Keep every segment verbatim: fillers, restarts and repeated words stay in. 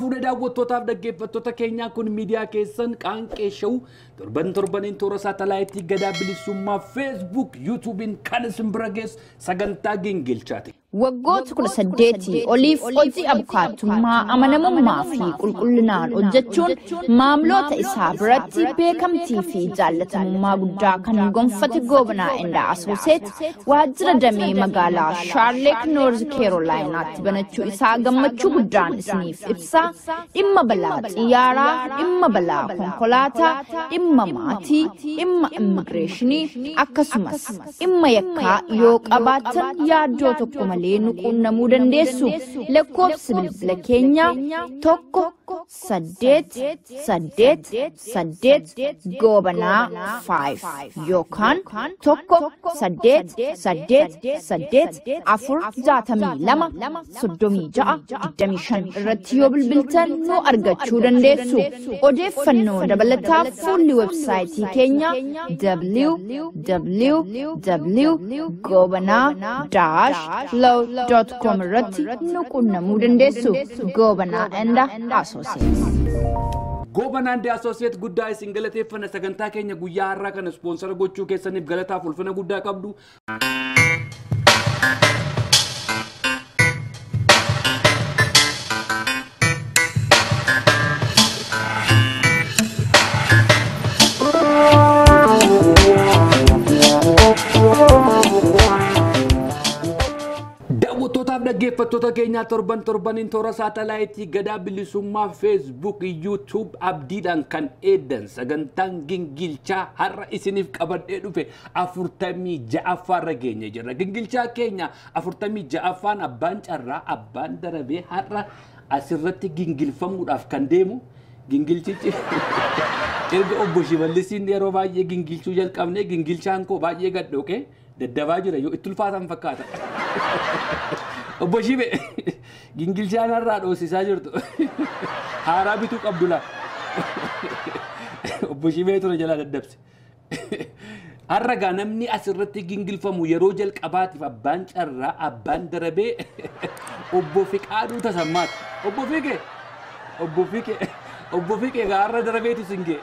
fuudhee daawwattootaaf dhaggeeffattoota keenyaa kun miidiyaa keessan qaanqee shawuu torban torbaniin toora saatalaayitii gadaa bilisummaa Facebook YouTubein kan isin bira geessu sagantaa Gingilchaati. Waggoota kudha saddeetii oliif hojii abukaatummaa amanamummaa fi qulqullinaan hojjechuun maamiltoota isaa biratti beekamtii fi jaallatamummaa guddaa kan gonfate Gobanaa and Associate waajjira damee magaalaa Charlotte North Carolinaatti banachuu isaa gammachuu guddaan isiniif ibsa. Dhimma balaa xiyyaaraa, dhimma balaa konkolaataa, dhimma maatii, dhimma immigireeshinii akkasumas dhimma yakkaa yoo qabaatan yaaddoo tokko malee nuquunnamuu dandeessu. Lakkoofsi bilbila keenyaa tokko saddeet saddeet saddeet Gobanaa five yookaan tokko saddeet saddeet saddeet afur jaatamii lama soddomii ja'a digdamii shan irratti yoo bilbiltan nu argachuu dandeessu. Odeeffannoo dabalataaf fuulli websaayitii keenya w w w dot gobanaa dash low dot com irratti nu quunnamuu dandeessu. Gobanaa and Associates. Gobanaa and Associates guddaa isin galateeffanna sagantaa keenya guyyaa har'aa kana sponsor gochuu keessaniif galataaf ulfina guddaa qabdu. Dhaggeeffattoota keenyaa torban torbaniin toora saatalaayitii gadaa bilisummaa Facebook YouTube abdiidhaan kan eedan sagantaan Gingilchaa har'a isiniif qabadhee dhufe afurtamii ja'affaarra geenye jirra. Gingilchaa keenya afurtamii ja'affaan abbaan carraa abbaan darabee har'a asirratti gingilfamuudhaaf kan deemu gingilchichi erga obbo Shiballisiin yeroo baay'ee gingilchuu jalqabne gingilchaan koo baay'ee gadhooqee daddabaa jira yoo itti ulfaatan fakkaata. Obbo Shibe Gingilchaan har'aa dhoosisaa jirtu haaraa bituu qabdu laa Obbo Shibee ture jalaa daddabse. Har'a gaa namni asirratti gingilfamu yeroo jalqabaatiif abbaan carraa abbaan darabee Obbo Fiqaaduu Tasammaati. Obbo Fiqee Obbo Fiqee Obbo Fiqee gaa har'a darabeetu singee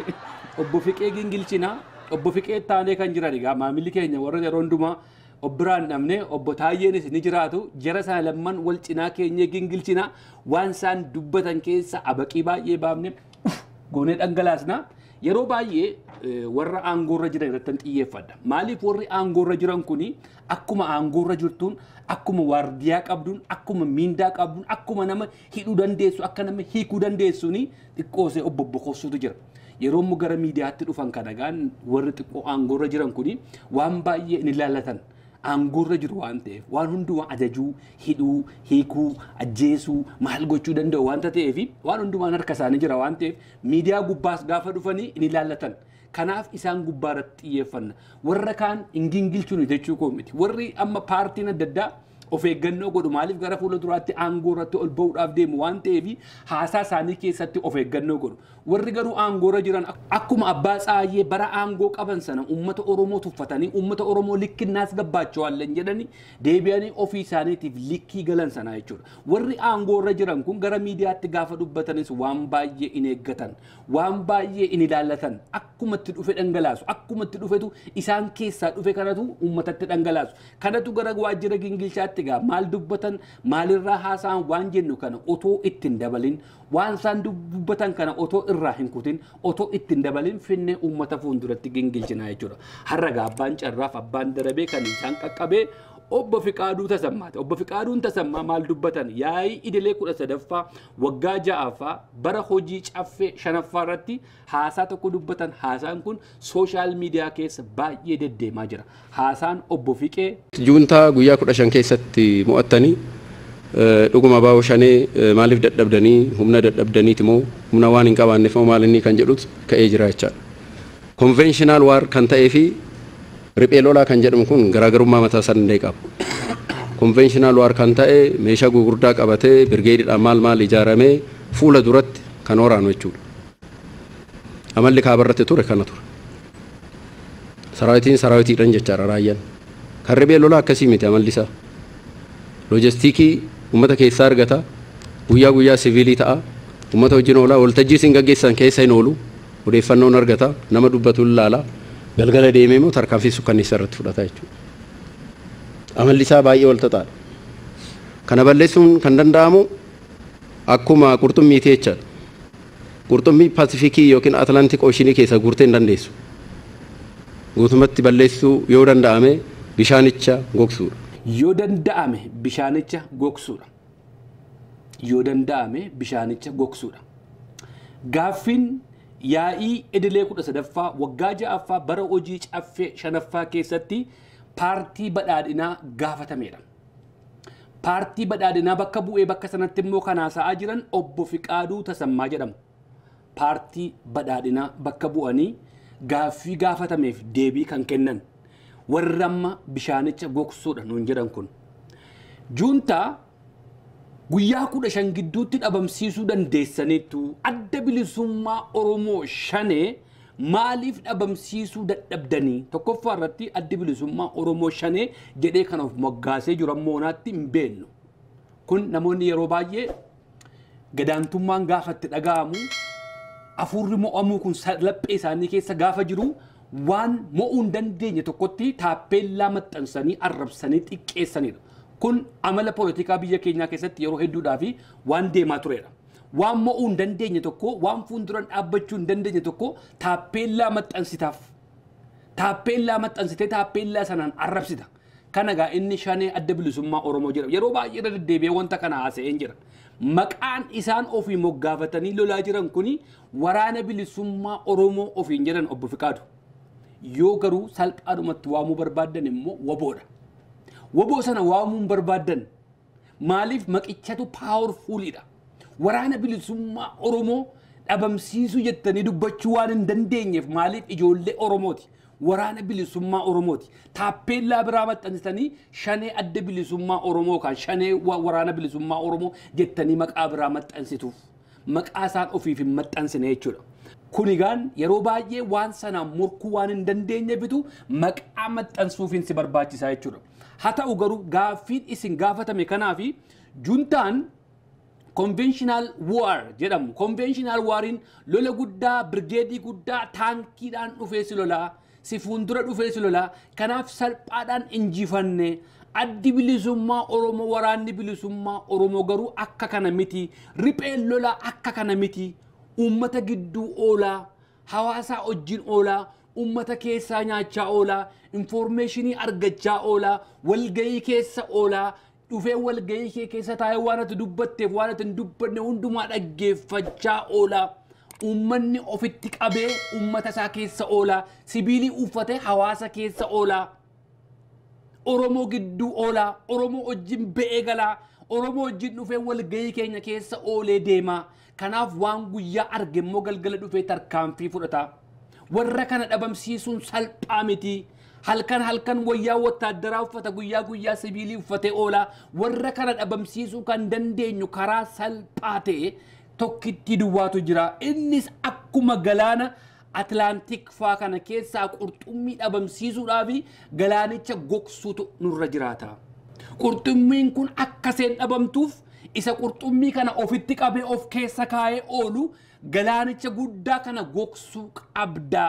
Obbo Fiqee gingilchinaa Obbo Fiqee taanee kan jiran egaa maamilli keenya warra yeroo hundumaa Obbiraan namne obbo Taayyeenis ni jiraatu jara sana lamman wal cinaa keenya gingilchina waan isaan dubbatan keessa abaqii baay'ee baafne goonee dhangalaasna. Yeroo baay'ee warra aangoorra jiran irratti xiyyeeffadha. Maaliif warri aangoorra jiran kuni akkuma aangoorra jirtuun akkuma waardiyaa qabduun akkuma miindaa qabduun akkuma nama hidhuu dandeessu akka nama hiikuu dandeessuuni xiqqoosee obbo Bokkoosuutu jira. Yeroo immoo gara miidiyaatti dhufan kanagaan warri xiqqoo aangoorra jiran kuni waan baay'ee ni laallatan. Aangoorra jiru waan ta'eef waan hundumaa ajajuu, hidhuu, hiikuu, ajjeesuu, maal gochuu danda'u waan ta'eef waan hundumaan harka isaanii jira waan ta'eef miidiyaa gubbaas gaafa dhufanii ni laallatan. Kanaaf isaan gubbaarratti xiyyeeffanna. Warra kaan hin gingilchuun jechuu koo miti. Warri amma paartiin adda addaa of eeggannoo godhu maaliif gara fuula duraatti aangoorratti ol ba'uudhaaf deemu waan ta'eef haasaa isaanii keessatti of eeggannoo godhu. Warri garuu aangoorra jiran akkuma abbaa Tsaayyee bara aangoo qaban sana uummata Oromoo tuffatanii uummata Oromoo likkinnaas gabbaachawalleen jedhanii deebi'anii ofii isaaniitiif likkii galan sana jechuudha. Warri aangoorra jiran kun gara miidiyaatti gaafa dubbatanis waan baay'ee in eeggatan, waan baay'ee in ilaallatan, akkuma itti dhufe dhangalaasu, akkuma itti dhufetu isaan keessaa dhufe kanatu uummatatti dhangalaasu. Kanatu gara waajjira Gingilchaatti gaa maal dubbatan maalirraa haasa'an waan jennu kana otoo ittiin dabalin waan isaan dubbatan kana otoo irraa hin kutin otoo ittiin dabalin finne uummata fuulduratti gingilchinaa jechuudha. Har'a gaa abbaan carraaf abbaan darabee kan isaan qaqqabee Obbo Fiqaaduu Tasammaati. Obbo Fiqaaduun Tasammaa maal dubbatan yaa'ii idilee kudha sadaffaa waggaa ja'affaa bara hojii caffee shanaffaa irratti haasaa tokko dubbatan. Haasaan kun sooshaal miidiyaa keessa baay'ee deddeemaa jira. Haasaan Obbo Fiqee juuntaa guyyaa kudha shan keessatti mo'attanii dhuguma baa'oo shanee maaliif dadhabdanii humna dadhabdaniiti moo humna waan hin qabaanneef moo maal inni kan jedhutu ka'ee jira jechaadha. Konvenshiinaal waar kan ta'ee fi riphee lolaa kan jedhamu kun garaagarummaa mataa isaa danda'e qaba. Konvenshiinaal waar kan ta'e meeshaa gurguddaa qabatee birgeediidhaan maal maal ijaaramee fuula duratti kan waraanu jechuudha. Amalli kaabarratti ture kana ture. Saraawitiin saraawitiidhaan jechaadha raayyaan. Kan riphee lolaa akkasii miti amalli isaa. Loojistiikii uummata keessaa argata. Guyyaa guyyaa siviilii ta'a. Uummata wajjin oolaa waltajjii isin gaggeessan keessa hin oolu odeeffannoon argata nama dubbatu ilaala galgala deemee immoo tarkaanfii sukkanneessaa irratti fudhata jechuudha. Amalli isaa baay'ee wal xaxaadha. Kana balleessuun kan danda'amu akkuma qurxummiitii jechaadha. Qurxummii Paasifikii yookiin Atlantik Ooshinii keessa guurtee hin dandeessu. Guutumatti balleessuu yoo danda'ame bishaanicha gogsuudha. Yoo danda'ame bishaanicha gogsuudha. Yoo danda'ame bishaanicha gogsuudha. Gaaffiin yaa'ii idilee kudha sadaffaa waggaa ja'affaa bara hojii caffee shanaffaa keessatti paartii badhaadhinaa gaafatameedha. Paartii badhaadhinaa bakka bu'ee bakka sanatti immoo kan haasa'aa jiran Obbo Fiqaaduu Tasammaa jedhamu. Paartii badhaadhinaa bakka bu'anii gaaffii gaafatameef deebii kan kennan warra amma bishaanicha gogsuudha nuun jedhan kun. Juuntaa guyyaa kudha shan gidduutti dhabamsiisuu dandeessaniitu adda bilisummaa Oromoo shanee maaliif dhabamsiisuu dadhabdanii tokkoffaa irratti addi bilisummaa Oromoo shanee jedhee kan of moggaasee jiru ammoonaatti hin beeknu. Kun namoonni yeroo baay'ee gadaantummaan gaafatti dhaga'amu afurri mo'amuu kun laphee isaanii keessa gaafa jiru waan mo'uu hin dandeenye tokkotti taappeellaa maxxansanii arrabsanii xiqqeessanidha. Kun amala poolitikaa biyya keenyaa keessatti yeroo hedduudhaa fi waan deemaa turedha. Waan mo'uu hin dandeenye tokko waan fuulduraan dhaabbachuu hin dandeenye tokko taappeellaa maxxansitaaf. Taappeellaa maxxansitee taappeellaa sanaan arrabsita. Kana egaa inni shanee adda bilisummaa Oromoo jedhama. Yeroo baay'ee irra deddeebi'ee wanta kana haasa'een jira. Maqaan isaan ofii moggaafatanii lolaa jiran kuni waraana bilisummaa Oromoo ofiin jedhan Obbo Fiqaadu. Yoo garuu salphaadhumatti waamuu barbaadan immoo waboodha. Waboo sana waamuun barbaadan maaliif maqichatu powerfulidha. Waraana bilisummaa Oromoo dhabamsiisuu jettanii dubbachuu waan hin dandeenyeef maaliif ijoollee Oromooti. Waraana bilisummaa Oromooti. Taappeellaa biraa maxxansitanii shanee adda bilisummaa Oromoo kan shanee waraana bilisummaa Oromoo jettanii maqaa biraa maxxansituuf. Maqaa isaan ofiif hin maxxansine jechuudha. Kunigaan yeroo baay'ee waan sanaan morkuu waan hin dandeenye bitu maqaa maxxansuufiin si barbaachisaa jechuudha. Haa ta'u garuu gaaffiin isin gaafatame kanaafi juntaan conventional war jedhamu. Conventional wariin lola guddaa, birgeedii guddaa, taankiidhaan dhufee si lolaa, si fuuldura dhufee si lolaa, kanaaf salphaadhaan injifanne addi bilisummaa Oromoo waraanni bilisummaa Oromoo garuu akka kana miti, ripheen lolaa akka kana miti, uummata gidduu oolaa, hawaasaa wajjin oolaa, uummata keessaa nyaachaa oolaa, informationii argachaa oolaa, walgahii keessa oolaa, dhufee walgahii kee keessa taa'ee waan ati dubbatteef waan ati hin dubbanne hundumaa dhaggeeffachaa oolaa. Uummanni ofitti qabee uummata isaa keessa oolaa, sibiilii uffatee hawaasa keessa oolaa. Oromoo gidduu oolaa, Oromoo wajjin ba'ee galaa, Oromoo wajjin dhufee walgahii keenya keessa oolee deemaa. Kanaaf waan guyyaa arge immoo galgala dhufee tarkaanfii fudhata. Warra kana dhabamsiisuun salphaa miti. Halkan halkan wayyaa wotaaddaraa uffata guyyaa guyyaa sibiilii uffatee oolaa. Warra kana dhabamsiisuu kan dandeenyu karaa salphaa ta'e tokkitti duwwaatu jira. Innis akkuma galaana Atlantik faa kana keessaa qurxummii dhabamsiisuudhaaf galaanicha gogsuutu nurra jiraata. Qurxummiin kun akka seen dhabamtuuf isa qurxummii kana ofitti qabee of keessa kaa'ee oolu galaanicha guddaa kana gogsuu qabda.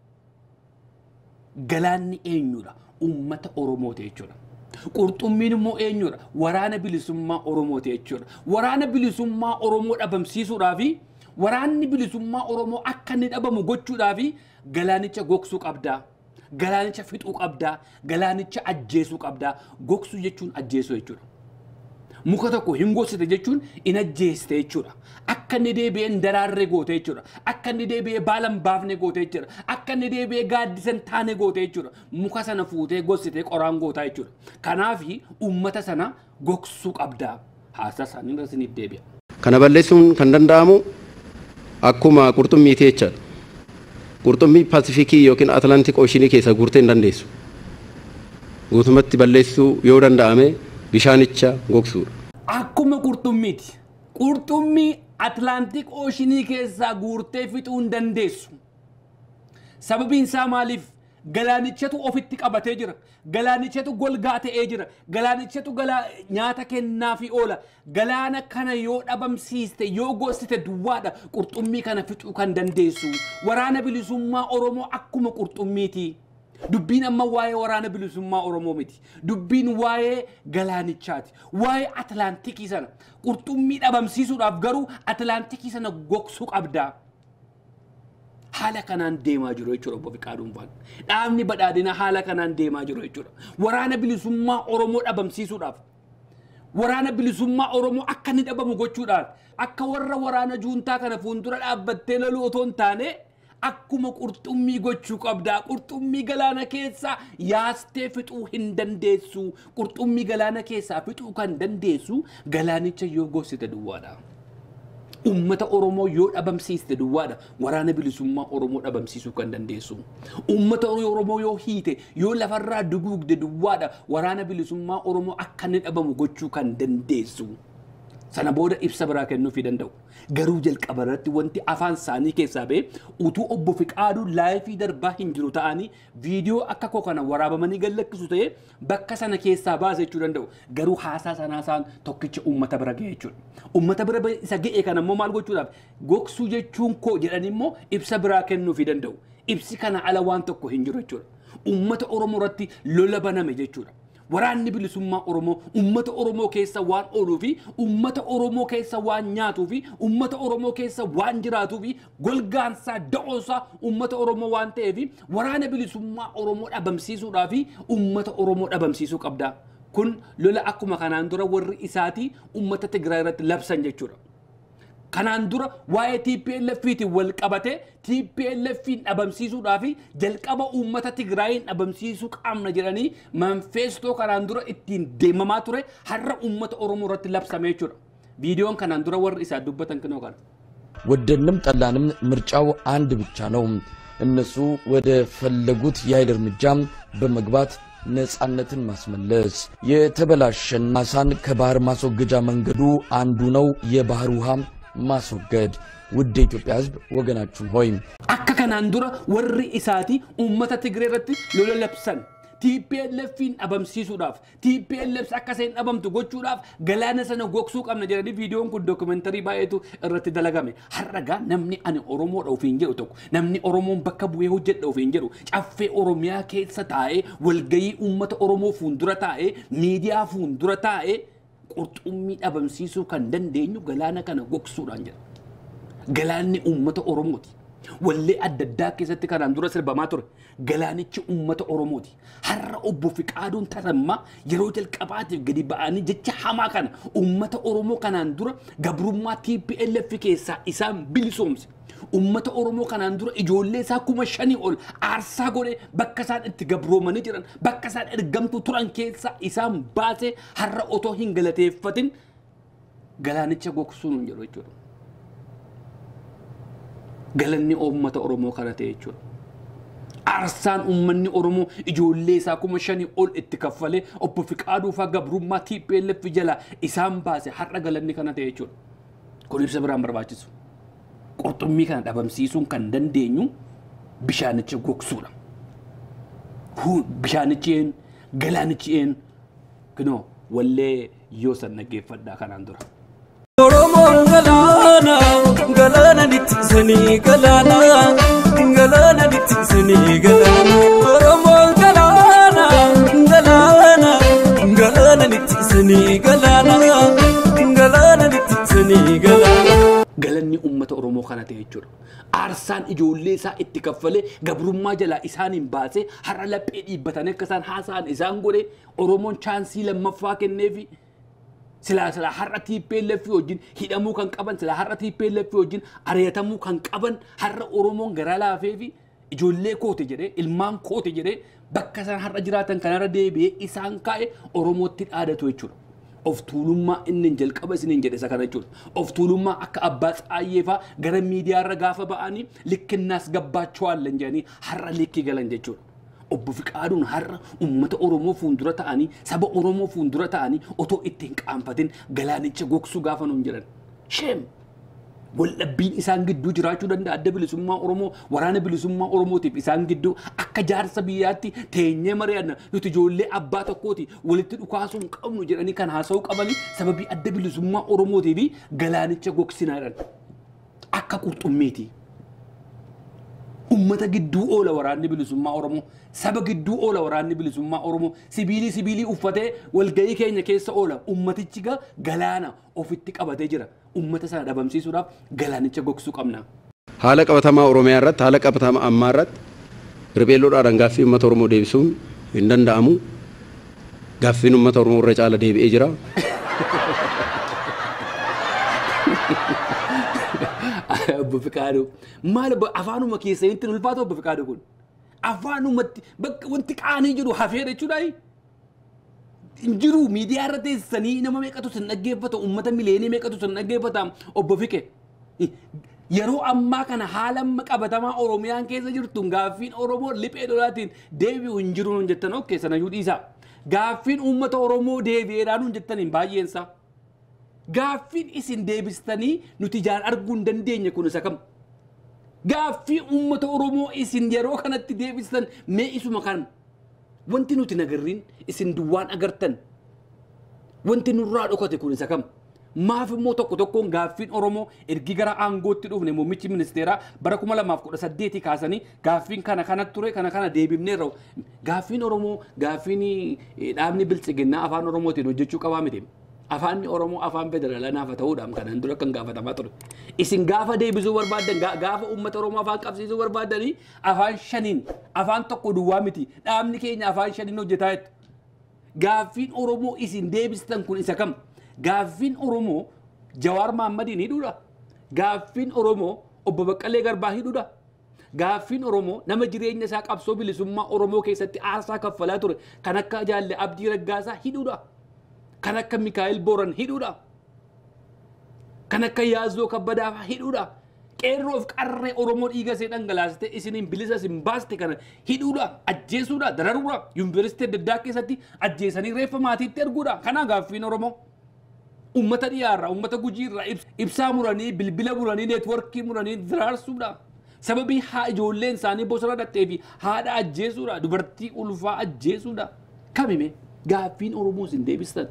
Galaanni eenyudha? Uummata Oromooti jechuudha. Qurxummiin immoo eenyudha? Waraana bilisummaa Oromooti jechuudha. Waraana bilisummaa Oromoo dhabamsiisuudhaaf waraanni bilisummaa Oromoo akka inni dhabamu gochuudhaaf galaanicha gogsuu qabda. Galaanicha fixuu qabda. Galaanicha ajjeesuu qabda. Gogsuu jechuun ajjeesuu jechuudha. Muka tokko hin gogsite jechuun in ajjeeste jechuudha. Akka inni deebi'ee daraarree goote jechuudha. Akka inni deebi'ee baalan baafne goote jechuudha. Akka inni deebi'ee gaaddisan taane goote jechuudha. Muka sana fuutee gogsitee qoraan goota jechuudha. Kanaaf uummata sana gogsuu qabda. Haasaa isaanii irra isiniif deebi'a. Kana balleessuun kan danda'amu akkuma qurxummiitii jechaadha. Qurxummii Paasifikii yookiin Atlantik Ooshinii keessa guurtee hin dandeessu. Guutumatti balleessuu yoo danda'ame bishaanicha gogsuudha. Akkuma qurxummiiti. Qurxummii Atlantik Ooshinii keessaa guurtee fixuu hin dandeessu. Sababiin isaa maaliif? Galaanichatu ofitti qabatee jira. Galaanichatu golgaa ta'ee jira. Galaanichatu galaa nyaata kennaa fi oola. Galaana kana yoo dhabamsiiste yoo goosite duwwaadha qurxummii kana fixuu kan dandeessu. Waraana bilisummaa Oromoo akkuma qurxummiiti. Dubbiin amma waa'ee waraana bilisummaa Oromoo miti. Dubbiin waa'ee Galaanichaati. Waa'ee Atlaantikii sana qurxummii dhabamsiisuudhaaf garuu Atlaantikii sana gogsuu qabda. Haala kanaan deemaa jiru jechuudha Obbo Fiqaaduun Faal. Dhaabni badhaadhina haala kanaan deemaa jiru jechuudha. Waraana bilisummaa Oromoo dhabamsiisuudhaaf. Waraana bilisummaa Oromoo akka inni dhabamu gochuudhaaf. Akka warra waraana juuntaa kana fuuldura dhaabbattee loluu otoo hin taane akkuma qurxummii gochuu qabdaa. Qurxummii galaana keessaa yaastee fixuu hin dandeessu. Qurxummii galaana keessaa fixuu kan dandeessu galaanicha yoo goosite duwwaadha. Ummata Oromoo yoo dhabamsiiste duwwaadha waraana bilisummaa Oromoo dhabamsiisuu kan dandeessu. Ummata Oromoo yoo hiite yoo lafarraa duguugde duwwaadha waraana bilisummaa Oromoo akka inni dhabamu gochuu kan dandeessu. Sana booda ibsa biraa kennuufii danda'u. Garuu jalqaba irratti wanti afaan isaanii keessaa ba'e utuu Obbo Fiqaaduu laayifii darbaa hin jiru ta'anii viidiyoo akka koo kana waraabamanii gallakkisu ta'ee bakka sana keessaa baase jechuu danda'u. Garuu haasaa sanaa isaan tokkicha uummata bira ga'e jechuudha. Uummata bira isa ga'e kana immoo maal gochuudhaaf gogsuu jechuun koo jedhanii immoo ibsa biraa kennuufii danda'u. Ibsi kana ala waan tokko hin jiru jechuudha. Uummata Oromoo irratti lola baname jechuudha. Waraanni bilisummaa Oromoo ummata Oromoo keessa waan ooluu fi ummata Oromoo keessa waan nyaatuu fi ummata Oromoo keessa waan jiraatuu fi golgaansaa da'oosaa ummata Oromoo waan ta'eef waraana bilisummaa Oromoo dhabamsiisuudhaa fi ummata Oromoo dhabamsiisuu qabda. Kun lola akkuma kanaan dura warri isaatii ummata Tigraay irratti labsan jechuudha. Kanaan dura waa'ee T P L F tiin wal qabate T P L F dhabamsiisuudhaa fi jalqaba uummata Tigraayin dhabamsiisuu qabna jedhanii manifeestoo kanaan dura ittiin deemamaa ture har'a uummata Oromoo irratti labsame jechuudha. Viidiyoon kanaan dura warri isaa dubbatan kinoo kana. ወደንም ጠላንም ምርጫው አንድ ብቻ ነው። እነሱ ወደ ፈለጉት የኃይል እርምጃ በመግባት ነፃነትን ማስመለስ የተበላሸን ማሳን ከባህር ማስወገጃ መንገዱ አንዱ ነው የባህር ውሃ ማስወገድ። ውድ ኢትዮጵያ ሕዝብ ወገናችን ሆይ አከ ከናን ዱራ ወሪ ኢሳቲ ኡመተ ትግሬ ረቲ ሎሎ ለብሰን T P L F dhabamsiisuudhaaf T P L F akka seen dhabamtu gochuudhaaf galaana sana gogsuu qabna jedhanii viidiyoon kun dookumentarii baay'eetu irratti dalagame. Har'a namni ani Oromoo dha ofiin jedhu tokko namni Oromoon bakka bu'ee hojjedha ofiin jedhu caffee Oromiyaa keessa taa'ee walgayii uummata Oromoo fuuldura taa'ee miidiyaa fuuldura taa'ee qurxummii dhabamsiisuu kan dandeenyu galaana kana gogsuudhaan jedha. Galaanni uummata Oromooti. Wallee adda addaa keessatti kanaan dura sirbamaa ture. Galaanichi uummata Oromooti. Har'a Obbo Fiqaaduun Tasammaa yeroo jalqabaatiif gadi ba'anii jecha hamaa kana uummata Oromoo kanaan dura gabrummaa T P L F keessaa isaan bilisoomse. Uummata Oromoo kanaan dura ijoollee isaa kuma shanii ol aarsaa godhee bakka isaan itti gabroomanii jiran bakka isaan ergamtuu turan keessaa isaan baasee har'a otoo hin galateeffatin galaanicha gogsuun hin jedhu jechuudha. Galanni uummata Oromoo kana ta'e jechuudha. Aarsaan uummanni Oromoo ijoollee isaa kuma shanii ol itti kaffalee Obbo Fiqaaduu fa'aa gabrummaa T P L F jala isaan baase har'a galanni kana ta'e jechuudha. Kun ibsa biraan barbaachisu. Qurxummii kana dhabamsiisuun kan dandeenyu bishaanicha gogsuudha. Bishaanichi een galaanichi een kunoo wallee yoo san dhaggeeffadhaa kanaan dura. Oromoo galaana galaana nittisanii galaana galaana nittisanii galaana Oromoo galaana galaana galaana nittisanii galaana galaana nittisanii galaana. Galanni uummata Oromoo kana ta'e jechuudha. Aarsaan ijoollee isaa itti kaffalee gabrummaa jalaa isaaniin baasee har'a laphee dhiibbatanii akka isaan haasa'an isaan godhe Oromoon chaansii lammaffaa kenneefi. Sila sila har'a T P L F wajjin hidhamuu kan qaban sila har'a T P L F wajjin ari'atamuu kan qaban har'a Oromoon garaa laafee fi ijoollee koote jedhee ilmaan koote jedhee bakka isaan har'a jiraatan kanarra deebi'ee isaan kaa'e Oromootti dhaadatu jechuudha. Of tuulummaa inni jalqaba isiniin jedhe isa kana jechuudha. Of tuulummaa akka abbaa xaayyee fa'aa gara miidiyaarra gaafa ba'anii likkinnaas gabbaachuu haallan jedhanii har'a likkii galan jechuudha. Obbo Fiqaaduun har'a uummata Oromoo fuuldura ta'anii saba Oromoo fuuldura ta'anii otoo itti hin qaanfatin galaanicha gogsuu gaafa nuun jedhan. Sheem waldhabbiin isaan gidduu jiraachuu danda'a adda bilisummaa Oromoo waraana bilisummaa Oromootiif isaan gidduu akka jaarsa biyyaatti teenyee mari'anna nuti ijoollee abbaa tokkooti walitti dhukaasuu hin qabnu jedhanii kan haasa'uu qabanii sababii adda bilisummaa Oromootii fi Galaanicha goksinaadhaan akka qurxummiiti. Ummata gidduu oola waraanni bilisummaa Oromoo saba gidduu oola waraanni bilisummaa Oromoo sibiilii sibiilii uffatee walgahii keenya keessa oola ummatichi ga galaana ofitti qabatee jira ummata sana dhabamsiisuudhaaf Galaanicha goksuu qabna. Haala qabatamaa Oromiyaa irratti haala qabatamaa ammaa irratti ribeelloodhaan gaaffii uummata Oromoo deebisuun hin danda'amu. Gaaffiin uummata Oromoo irra caala deebi'ee jira. Obbo Fiqaaduu maal afaanuma keessanitti ulfaata Obbo Fiqaaduu kun afaanumatti bakka wanti qaanii jiru hafee jechuudha. Injiru miidiyaa irra teessanii nama meeqatu sin dhaggeeffata ummata mileenii meeqatu sin dhaggeeffata Obbo Fiqe yeroo ammaa kana haala qabatamaa Oromiyaan keessa jirtu gaaffiin Oromoo liphee lolaatiin deebi'u hin jiru nun jettan okkee sana iyyuu dhiisa gaaffiin ummata Oromoo deebi'eedhaan nun jettaniin baay'eensa. Gaaffiin isin deebistanii nuti jaan arguu hin dandeenye kun isa kam? Gaaffii uummata Oromoo isin yeroo kanatti deebistan mee isuma kan wanti nuti nagarriin isin duwwaan agartan wanti nurraa dhokate kun isa kam? Maaf immoo tokko tokkoon gaaffiin Oromoo ergi gara aangootti dhufne muummichi ministeeraa bara kuma lamaaf kudha saddeetii kaasanii gaaffiin kana kanatti ture kana kana deebifneerra gaaffiin Oromoo gaaffiin dhaabni bilchiginnaa afaan Oromootiin hojjechuu qabaa miti. Afaan Oromoo afaan federaalaa naafa ta'uudhaan kanaan dura kan gaafatamaa ture. Isin gaafa deebisuu barbaadan gaafa uummata Oromoo afaan qabsiisuu barbaadanii afaan shaniin afaan tokko duwwaa miti dhaabni keenya afaan shaniin hojjetaa jettu. Gaaffiin Oromoo isin deebistan kun isa kam? Gaaffiin Oromoo Jawaar Mahaammadiin hidhuudha. Gaaffiin Oromoo Obbo Baqqalee Garbaa hidhuudha. Gaaffiin Oromoo nama jireenya isaa qabsoo bilisummaa Oromoo keessatti aarsaa kaffalaa ture kan akka Jaalle Abdii Raggaasaa hidhuudha. Kan akka Mikaa'el Booran hidhuudha. Kan akka Yaazoo Kabbadaa hidhuudha. Qeerroof qarree Oromoo dhiiga see dhangalaasite isiniin bilisa isin baaste kana hidhuudha. Ajjeesuudha. Dararuudha. Yuunivarsiitii adda addaa keessatti ajjeesanii reeffa maatiitti erguudha. Kana gaaffiin Oromoo. Uummata dhiyaarraa, uummata gujiirraa ibsaa muranii, bilbila muranii, neetworkii muranii diraarsuudha. Sababii haa ijoolleen isaanii bosona dhattee fi haadha ajjeesuudha. Dubartii ulfaa ajjeesuudha. Kamime gaaffiin Oromoo isin deebistan.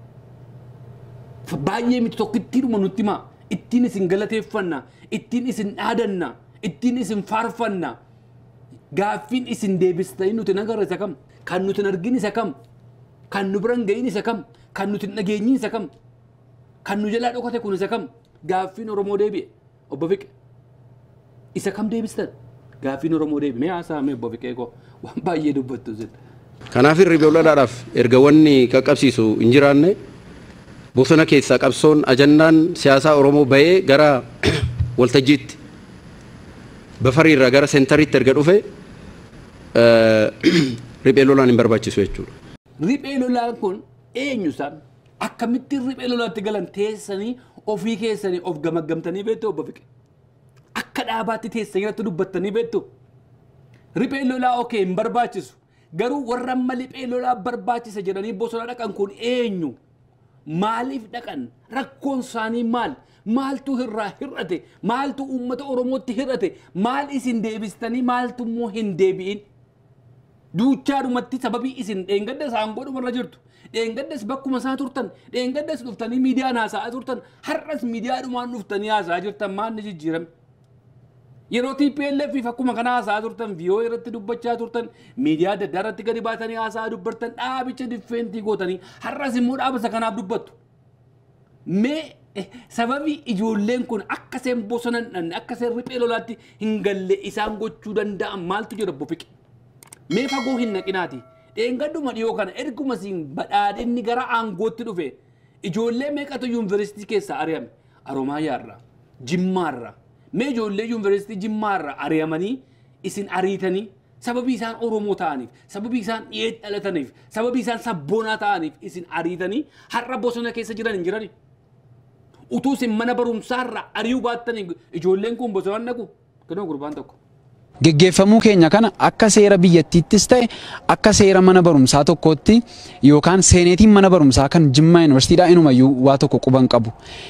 Baay'ee miti tokkittiidhuma nutti himaa ittiin isin galateeffanna ittiin isin dhaadanna ittiin isin faarfanna gaaffiin isin deebistanii nuti nagarra isa kam kan nuti argin isa kam kan nu biran gahin isa kam kan nuti dhageenyin isa kam kan nu jalaa dhokate kun isa kam gaaffiin Oromoo deebi'e Obbo Fiqe isa kam deebistan gaaffiin Oromoo deebi'e mee haasaame Obbo Fiqee koo waan baay'ee dubbattu sin. Kanaaf ribeelloodhaadhaaf erga wanni qaqqabsiisu hin jiraanne bosona keessaa qabsoon ajandaan siyaasaa Oromoo bahee gara waltajjiitti bafariirraa gara seentariitti erga dhufe riphee lolaan hin barbaachisu jechuudha. Riphee lolaan kun eenyusaan akkamitti riphee lolaatti galan teessanii ofii keessanii of gamaggamtanii beektu Obbo Fiqe akka dhaabaatti teessanii irratti dubbattanii beektu riphee lolaa okee hin barbaachisu garuu warra amma riphee lolaa barbaachisa jedhanii bosona dhaqan kun eenyu? Maaliif dhaqan rakkoon isaanii maal maaltu hirraa hir'ate maaltu uummata Oromootti hir'ate maal isin deebistanii maaltu immoo hin deebi'in duuchaadhumatti sababii isin dheengadda isaan godhumarra jirtu dheengaddas bakkuma isaa turtan dheengaddas dhuftanii miidiyaan haasa'aa turtan har'as miidiyaadhumaan dhuftanii haasa'aa jirtan maal ni jijjiirame yeroo T P L F akkuma kana haasa'aa turtan V O A irratti dubbachaa turtan miidiyaa adda addaa irratti gadi baatanii haasa'aa dubbattan dhaabicha diffeentii gootanii har'as immoo dhaabasa kanaaf dubbattu. Mee sababii ijoolleen kun akka seen bosona dhanne akka seen riphee lolaatti hin galle isaan gochuu danda'an maaltu jira Obbo Fiqe? Mee fagoo hin naqinaati. Dheengadduma dhiyoo kana erguma siin badhaadhinni gara aangootti dhufe ijoollee meeqatu yuunivarsiitii keessaa ari'ame? Aroomaayyaarraa, Jimmaarraa. Mee ijoollee yuunivarsiitii Jimmaarraa ari'amanii isin ariitanii sababii isaan Oromoo ta'aniif sababii isaan dhiyeet dhalataniif sababii isaan sabboonaa ta'aniif isin ariitanii har'a bosona keessa jiran hin jirani. Utuu isin mana barumsaarraa ari'uu baattanii ijoolleen kun bosona dhaqu kanoo gurbaan tokko. Geggeeffamuu keenya kana akka seera biyyattiittis ta'e akka seera mana barumsaa tokkootti yookaan seeneetiin mana barumsaa kan Jimmaa Yuunivarsiitiidhaa inumayyuu waa tokko quban qabu.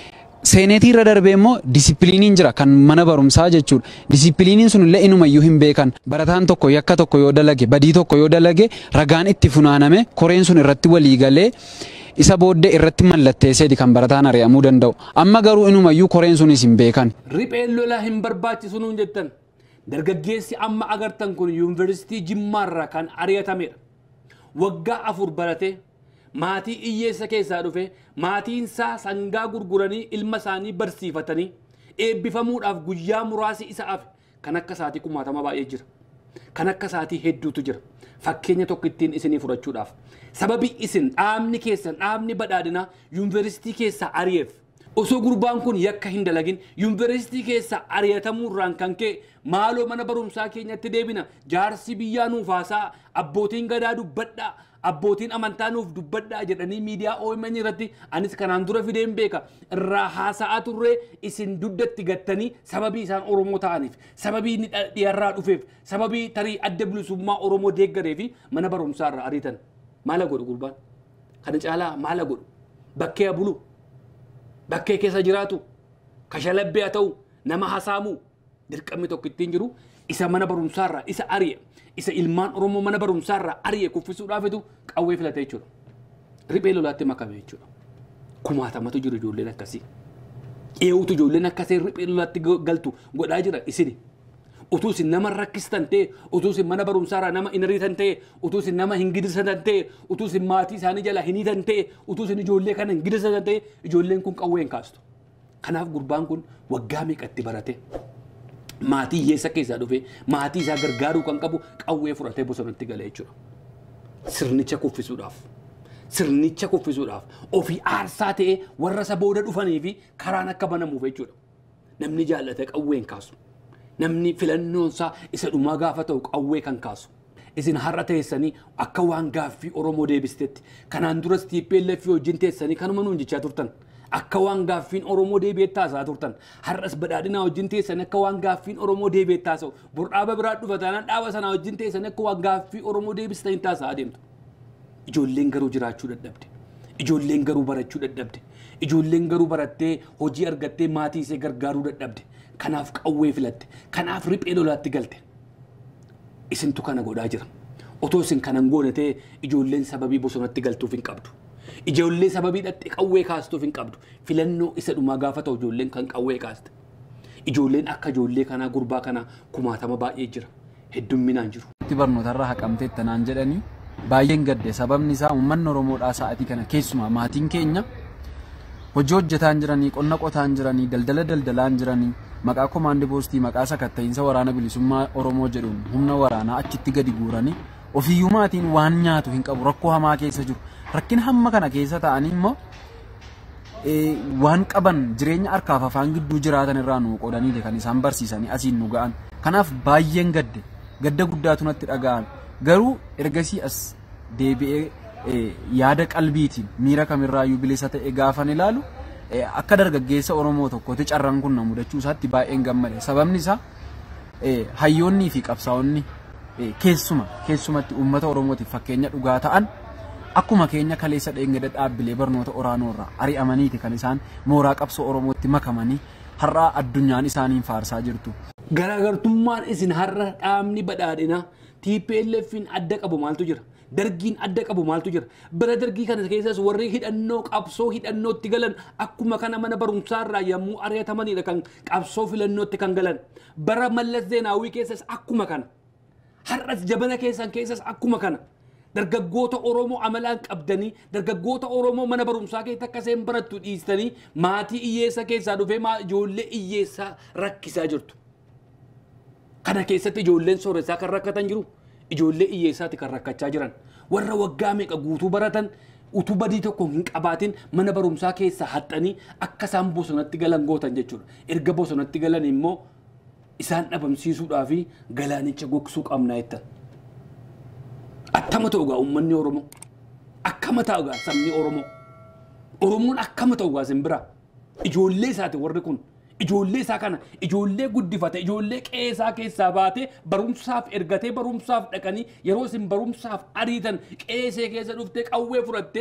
Seenetii irra darbee immoo disipiliiniin jira kan mana barumsaa jechuudha. Disipiliiniin sun illee inumayyuu hin beekan. Barataan tokko yakka tokko yoo dalage, badii tokko yoo dalage, ragaan itti funaaname, koreen sun irratti walii galee isa booddee irratti mallatteesseeti kan barataan ari'amuu danda'u. Amma garuu inumayyuu koreen sunis hin beekan. Ripheen lolaa hin barbaachisu nuun jettan. Dargaggeessi amma agartan kun yuunivarsiitii Jimmaarraa kan ari'atamedha. Waggaa afur baratee maatii hiyyeessa keessaa dhufe maatiin isaa sangaa gurguranii ilma isaanii barsiifatanii eebbifamuudhaaf guyyaa muraasi isa hafe kan akka isaatii kumaatama baay'ee jira. Kan akka isaatii hedduutu jira. Fakkeenya tokko ittiin isinii fudhachuudhaaf. Sababii isin dhaabni keessan dhaabni badhaadhinaa yuunivarsiitii keessaa ari'eef osoo gurbaan kun yakka hin dalagin yuunivarsiitii keessaa ari'atamuurraan kan ka'e maaloo mana barumsaa keenyatti deebina jaarsi biyyaa nuuf haasaa abbootiin gadaa dubbadhaa abbootiin amantaa nuuf dubbadhaa jedhanii miidiyaa O M N irratti anis kanaan dura fideen beeka irraa haasa'aa turree isin duddatti gattanii sababii isaan Oromoo ta'aniif sababii inni dhiyarraa dhufeef sababii tarii adda bilisummaa Oromoo deeggaree fi mana barumsaa irraa ariitan maala godhu gurbaan kana caalaa maala godhu bakkee bulu bakkee keessa jiraatu kashalabbee ta'u nama hasaamu dirqamni tokko ittiin jiru isa mana barumsaa irraa isa ari'e isa ilmaan Oromoo mana barumsaa irraa ari'e kuffisuudhaafitu qawwee filatee jechuudha. Riphee lolaatti makame jechuudha. Kumaatamatu jiru ijoolleen akkasii. Eewutu ijoolleen akkasii riphee lolaatti galtu godhaa jira isini. Utuu isin nama rakkistan ta'e, utuu isin mana barumsaa irraa nama hin ariitan ta'e, utuu isin nama hin gidirsatan ta'e, utuu isin maatii isaanii jala hin hiitan ta'e, utuu isin ijoollee kana hin gidirsatan ta'e, ijoolleen kun qawwee hin kaastu. Kanaaf gurbaan kun waggaa meeqatti barate? Maatii hiyyeessa keessaa dhufe maatii isaa gargaaruu kan qabu qawwee fudhatee bosonatti galee jechuudha. Sirnicha kuffisuudhaaf sirnicha kuffisuudhaaf ofii aarsaa ta'ee warra isa booda dhufanii fi karaan akka banamuuf jechuudha. Namni jaallate qawwee hin kaasu. Namni filannoon isaa isa dhumaa gaafa ta'u qawwee kan kaasu. Isin har'a teessanii akka waan gaaffii Oromoo deebistetti kanaan duras T P L F wajjin teessanii kanuma nuun jechaa turtan. Akka waan gaaffiin Oromoo deebi'ee taasisaa turtan har'as badhaadhinaa wajjin teessan akka waan gaaffiin Oromoo deebi'ee taasisuu burqaaba biraa dhufataan dhaaba sanaa wajjin teessan akka waan gaaffii Oromoo deebistanii taasisaa adeemtu. Ijoolleen garuu jiraachuu dadhabde. Ijoolleen garuu barachuu dadhabde. Ijoolleen garuu barattee hojii argattee maatii ishee gargaaruu dadhabde. Kanaaf qawwee filatte. Kanaaf riphee lolaatti galte. Isintu kana godhaa jira. Otoo isin kanan goone ta'e ijoolleen sababii bosonatti galtuuf hin qabdu. Ijoollee sababii dhatti qawwee kaastuuf hin qabdu. Filannoo isa dhumaa gaafa ta'u ijoolleen kan qawwee kaaste. Ijoolleen akka ijoollee kanaa gurbaa kanaa kumaatama baay'ee jira. Heddumminaan jiru. Itti barnootarraa haqamteetta naan jedhanii baay'een gadde sababni isaa uummanni Oromoodhaa sa'aatii kana keessumaa maatiin keenya hojii hojjetaan jiranii qonna qotaan jiranii daldala daldalaan jiranii maqaa komaandii poostii maqaa sakatta'iinsa waraana bilisummaa Oromoo jedhuun humna waraanaa achitti gadi guuranii ofiiyyuu maatiin waan nyaatu hin qabu rakkoo hamaa keessa jiru. Rakkina hamma kana keessa ta'anii immoo waan qaban jireenya harkaaf afaan gidduu jiraatan irraa nu qoodanii kan isaan barsiisanii asiin nu ga'an. Kanaaf baay'een gadde gadda guddaatu natti dhaga'an. Garuu ergasii as deebi'ee yaada qalbiitiin miira kamirraayyuu bilisa ta'e gaafan ilaalu akka dargaggeessa Oromoo tokkotti carraan kun na mudachuu isaatti baay'een gammade. Sababni isaa hayyoonnii fi qabsaa'onni keessuma keessumatti uummata Oromootiif fakkeenya dhugaa ta'an akkuma keenya kaleessa dheengada dhaabbilee barnoota oraanoo irraa ari'amaniiti kan isaan mooraa qabsoo Oromootti makamanii har'a addunyaan isaaniin faarsaa jirtu. Garaagartummaan isin har'a dhaabni badhaadhinaa T P L F'n adda qabu maaltu jira? Dargiin adda qabu maaltu jira? Bara dargii kana keessas warri hidhannoo qabsoo hidhannootti galan akkuma kana mana barumsaa irraa yommuu ari'atamanidha kan qabsoo filannootti kan galan. Bara Mallas Zeenaawwii keessas akkuma kana. Har'as jabana keessan keessas akkuma kana. Dargaggoota Oromoo amalaan qabdanii dargaggoota Oromoo mana barumsaa keessatti akka isaan barattu dhiistanii maatii hiyyeessa keessaa dhufee ijoollee hiyyeessaa rakkisaa jirtu. Kana keessatti ijoolleen sooressaa kan rakkatan jiru ijoollee hiyyeessaati kan rakkachaa jiran warra waggaa meeqa guutuu baratan utuu badii tokko hin qabaatin mana barumsaa keessaa haxxanii akka isaan bosonatti galan gootan jechuudha. Erga bosonatti galan immoo isaan dhabamsiisuudhaa fi galaanicha gogsuu qabna jettan. Akkama ta'ugaa uummanni Oromoo akkama ta'ugaa sabni Oromoo Oromoon akkama ta'ugaa simbira ijoollee isaati warri kun ijoollee isaa kana ijoollee guddifate ijoollee qeesaa keessaa baatee barumsaaf ergatee barumsaaf dhaqanii yeroo isin barumsaaf ariitan qeesee keessa dhuftee qawwee fudhattee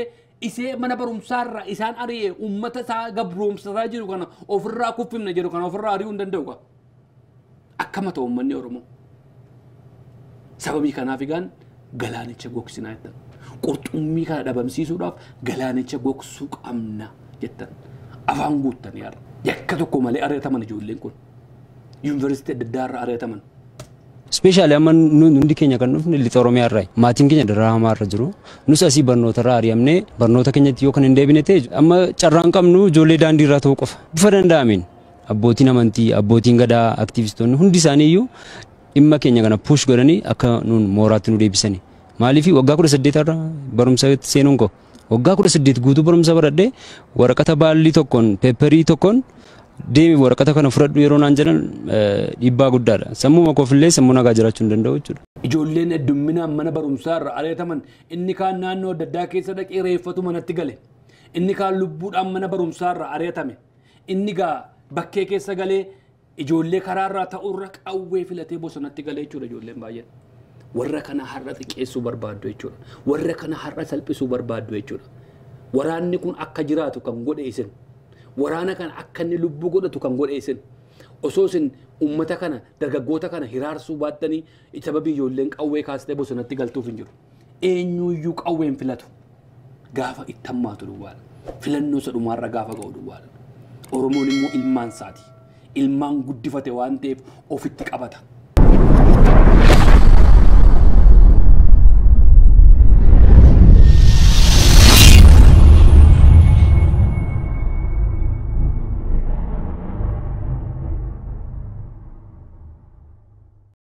isee mana barumsaarraa isaan ari'ee uummata isaa gabroomsataa jiru kana ofirraa kuffifna jedhu kana ofirraa ari'uu hin danda'u ka. Akkama ta'u uummanni Oromoo. Sababii kanaaf egaan galaanicha gogsinaa jettan. Qurxummii kana dhabamsiisuudhaaf galaanicha gogsuu qabna jettan. Afaan guuttan yaadha. Yakka tokko malee ari'ataman ijoolleen kun. Yuunivarsiitii adda addaa irraa ari'ataman. Speeshaalii amma hundi keenya kan dhufne lixa Oromiyaa irraa maatiin keenya daraamaa irra jiru. Nus asii barnoota irraa ari'amnee barnoota keenyatti yoo kan hin deebine ta'e amma carraan qabnu ijoollee daandii irraa ta'uu qofa. Bifa danda'ameen abbootiin amantii, abbootiin gadaa, aktivistoonni hundi isaanii iyyuu dhimma keenya kana push godhanii akka nuun mooraatti nu deebisani. Maaliif waggaa kudha saddeet irra barumsa seenuun koo waggaa kudha saddeet guutuu barumsa baradhee waraqata baallii tokkoon peepparii tokkoon deemi waraqata kana fudhadhu yeroo naan jedhan dhiibbaa guddaadha. Sammuu makoofillee sammuu nagaa jiraachuu hin danda'u jechuudha. Ijoolleen heddumminaan mana barumsaa irraa ari'ataman inni kaan naannoo adda addaa keessa dhaqee reeffatu manatti gale. Inni kaan lubbuudhaan mana barumsaa irraa ari'atame. Inni gaa bakkee keessa galee ijoollee karaa irraa ta'urra qawwee filatee bosonatti galee jechuudha ijoolleen baay'een. Warra kana har'a xiqqeessuu barbaaddu jechuudha. Warra kana har'a salphisuu barbaaddu jechuudha. Waraanni kun akka jiraatu kan godhe isin. Waraana kana akka inni lubbuu godhatu kan godhe isin. Osoo isin uummata kana dargaggoota kana hiraarsuu baattanii sababii ijoolleen qawwee kaastee bosonatti galtuuf hin jiru. Eenyuyyuu qawween filatu. Gaafa itti hammaatu duwwaadha. Filannoo isa dhumaarra gaafa ga'u duwwaadha. Oromoon immoo ilmaan isaati. Ilmaan guddifate waan ta'eef ofitti qabata.